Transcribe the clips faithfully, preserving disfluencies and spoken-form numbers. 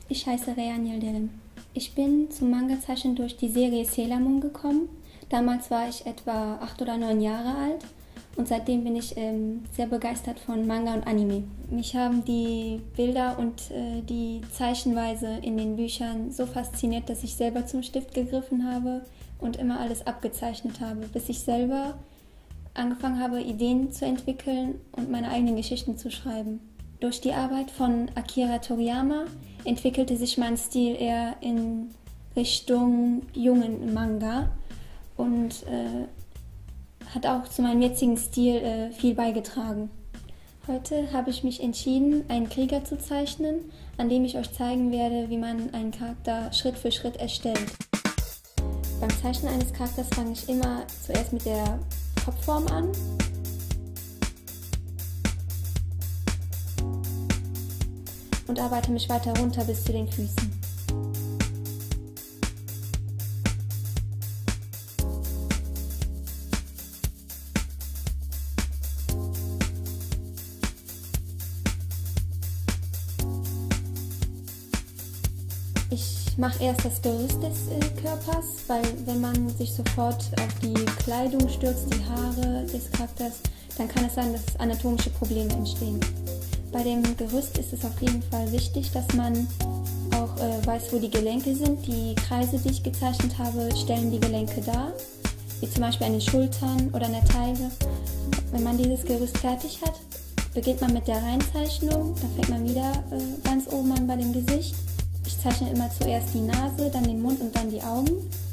Ich heiße Rehan Yildirim. Ich bin zum Manga-Zeichnen durch die Serie Sailor Moon gekommen. Damals war ich etwa acht oder neun Jahre alt und seitdem bin ich ähm, sehr begeistert von Manga und Anime. Mich haben die Bilder und äh, die Zeichenweise in den Büchern so fasziniert, dass ich selber zum Stift gegriffen habe und immer alles abgezeichnet habe, bis ich selber angefangen habe, Ideen zu entwickeln und meine eigenen Geschichten zu schreiben. Durch die Arbeit von Akira Toriyama entwickelte sich mein Stil eher in Richtung jungen Manga und äh, hat auch zu meinem jetzigen Stil äh, viel beigetragen. Heute habe ich mich entschieden, einen Krieger zu zeichnen, an dem ich euch zeigen werde, wie man einen Charakter Schritt für Schritt erstellt. Beim Zeichnen eines Charakters fange ich immer zuerst mit der Kopfform an. Und arbeite mich weiter runter bis zu den Füßen. Ich mache erst das Gerüst des äh, Körpers, weil wenn man sich sofort auf die Kleidung stürzt, die Haare des Charakters, dann kann es sein, dass anatomische Probleme entstehen. Bei dem Gerüst ist es auf jeden Fall wichtig, dass man auch äh, weiß, wo die Gelenke sind. Die Kreise, die ich gezeichnet habe, stellen die Gelenke dar, wie zum Beispiel an den Schultern oder an der Taille. Wenn man dieses Gerüst fertig hat, beginnt man mit der Reinzeichnung. Da fängt man wieder äh, ganz oben an bei dem Gesicht. Ich zeichne immer zuerst die Nase, dann den Mund und dann die Augen.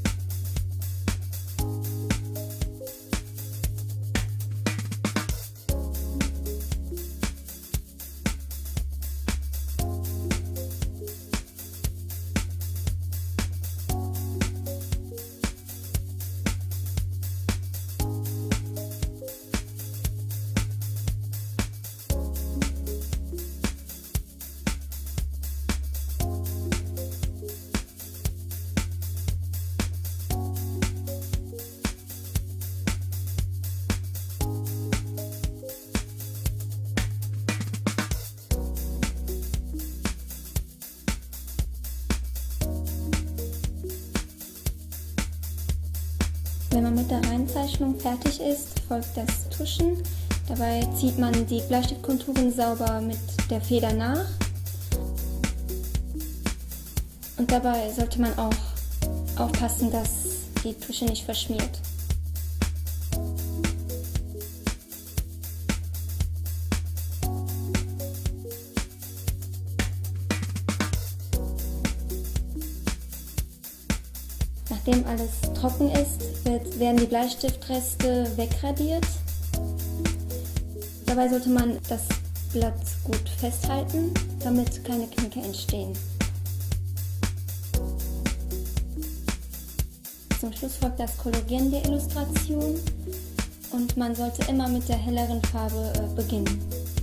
Wenn man mit der Reinzeichnung fertig ist, folgt das Tuschen. Dabei zieht man die Bleistiftkonturen sauber mit der Feder nach. Und dabei sollte man auch aufpassen, dass die Tusche nicht verschmiert. Nachdem alles trocken ist, wird, werden die Bleistiftreste wegradiert. Dabei sollte man das Blatt gut festhalten, damit keine Knicke entstehen. Zum Schluss folgt das Kolorieren der Illustration und man sollte immer mit der helleren Farbe äh, beginnen.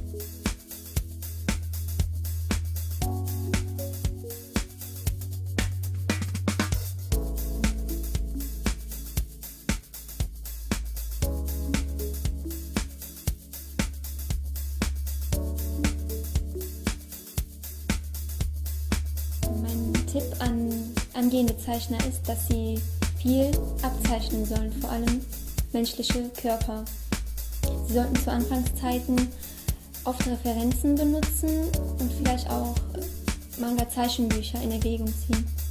Tipp an angehende Zeichner ist, dass sie viel abzeichnen sollen, vor allem menschliche Körper. Sie sollten zu Anfangszeiten oft Referenzen benutzen und vielleicht auch Manga-Zeichenbücher in Erwägung ziehen.